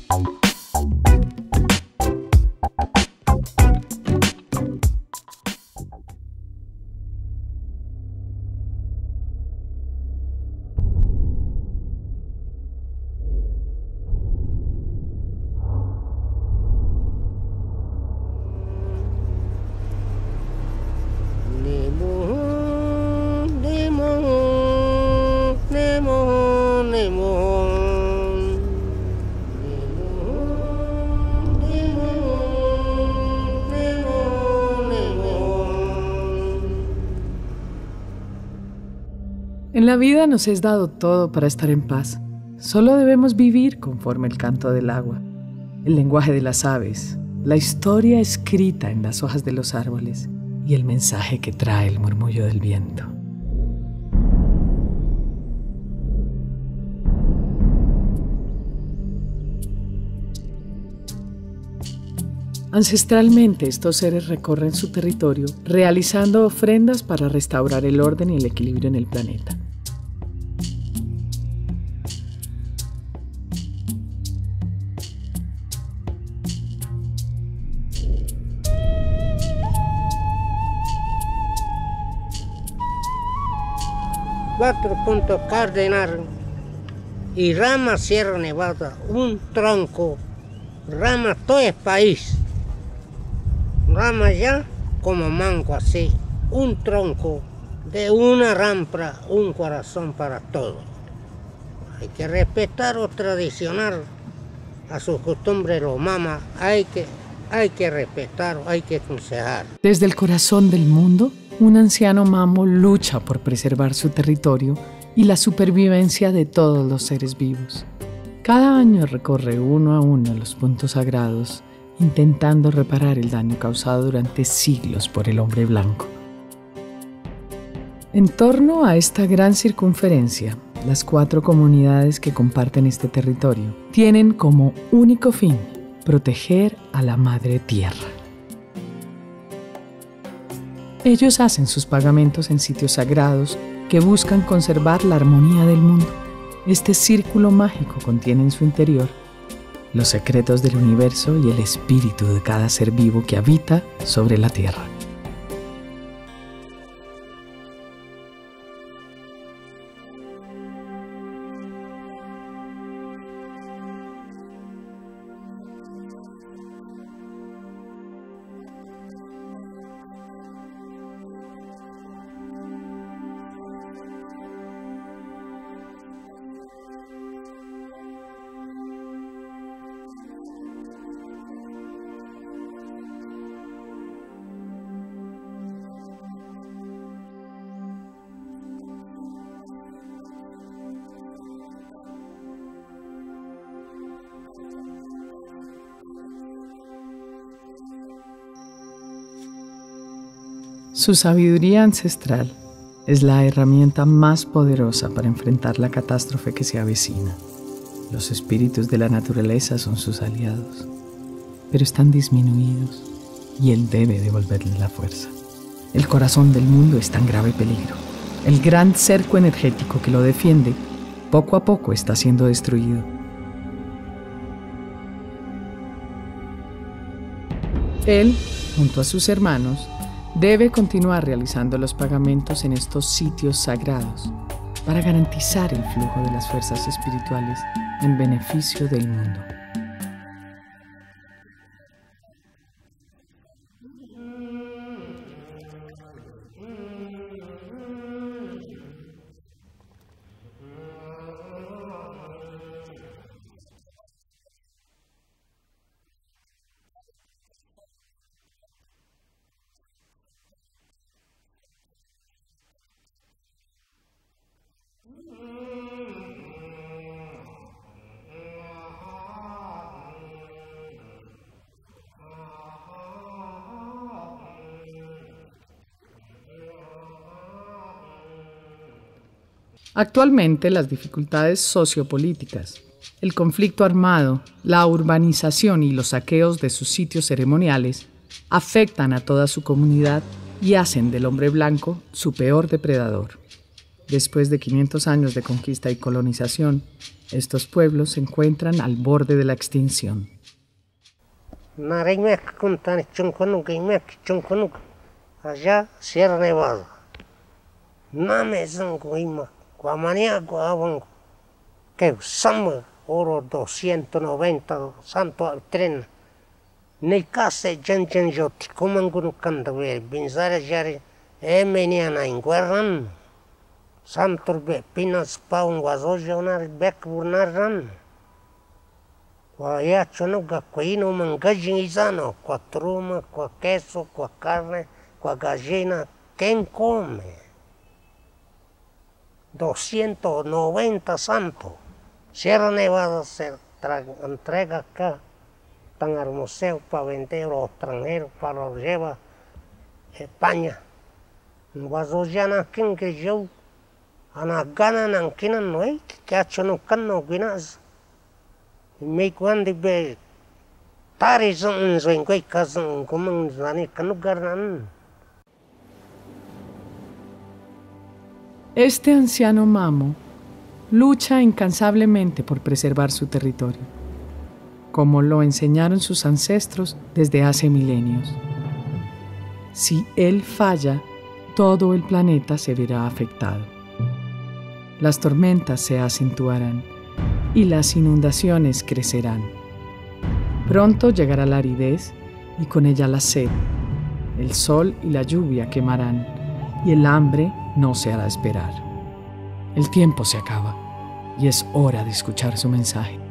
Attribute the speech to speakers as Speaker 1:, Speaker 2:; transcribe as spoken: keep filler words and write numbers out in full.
Speaker 1: En la vida nos es dado todo para estar en paz. Solo debemos vivir conforme el canto del agua, el lenguaje de las aves, la historia escrita en las hojas de los árboles y el mensaje que trae el murmullo del viento. Ancestralmente, estos seres recorren su territorio realizando ofrendas para restaurar el orden y el equilibrio en el planeta.
Speaker 2: Cuatro puntos cardinales y rama Sierra Nevada, un tronco, rama todo es país, rama ya como mango así, un tronco de una rampa, un corazón para todos. Hay que respetar o tradicional a sus costumbres los mamas, hay que, hay que respetar, hay que aconsejar.
Speaker 1: Desde el corazón del mundo, un anciano mamo lucha por preservar su territorio y la supervivencia de todos los seres vivos. Cada año recorre uno a uno los puntos sagrados, intentando reparar el daño causado durante siglos por el hombre blanco. En torno a esta gran circunferencia, las cuatro comunidades que comparten este territorio tienen como único fin proteger a la Madre Tierra. Ellos hacen sus pagamentos en sitios sagrados que buscan conservar la armonía del mundo. Este círculo mágico contiene en su interior los secretos del universo y el espíritu de cada ser vivo que habita sobre la Tierra. Su sabiduría ancestral es la herramienta más poderosa para enfrentar la catástrofe que se avecina. Los espíritus de la naturaleza son sus aliados, pero están disminuidos y él debe devolverles la fuerza. El corazón del mundo está en grave peligro. El gran cerco energético que lo defiende poco a poco está siendo destruido. Él, junto a sus hermanos, debe continuar realizando los pagamentos en estos sitios sagrados para garantizar el flujo de las fuerzas espirituales en beneficio del mundo. Actualmente, las dificultades sociopolíticas, el conflicto armado, la urbanización y los saqueos de sus sitios ceremoniales afectan a toda su comunidad y hacen del hombre blanco su peor depredador. Después de quinientos años de conquista y colonización, estos pueblos se encuentran al borde de la extinción.
Speaker 2: Allá, Sierra Nevada. Que somos oro doscientos noventa santo al tren. Ni case jen jen joti kumangun kandaver binzara jare emeniana inguerran. Santor be pinas paun wazojonar bek burnaran. Qua ya chono gaquino mangajin izano, qua truma, qua queso, qua carne, qua gallina, ¿quién come? doscientos noventa santos. Sierra Nevada se entrega acá, tan al museo para vender a los extranjeros, para los llevar a España. Guazoyana, quien que yo, ana gana nankina no hay, que ha hecho no cano guinas. Y me cuando ve, taris en su encuentro, como en zani, que no ganan.
Speaker 1: Este anciano mamo lucha incansablemente por preservar su territorio, como lo enseñaron sus ancestros desde hace milenios. Si él falla, todo el planeta se verá afectado. Las tormentas se acentuarán y las inundaciones crecerán. Pronto llegará la aridez y con ella la sed. El sol y la lluvia quemarán y el hambre no se hará esperar. El tiempo se acaba y es hora de escuchar su mensaje.